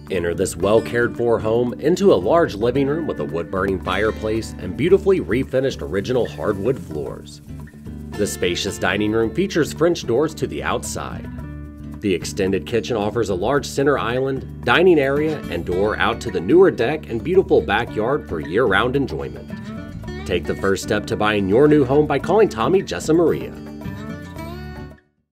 Enter this well-cared-for home into a large living room with a wood-burning fireplace and beautifully refinished original hardwood floors. The spacious dining room features French doors to the outside. The extended kitchen offers a large center island, dining area, and door out to the newer deck and beautiful backyard for year-round enjoyment. Take the first step to buying your new home by calling Tommie Gesumaria.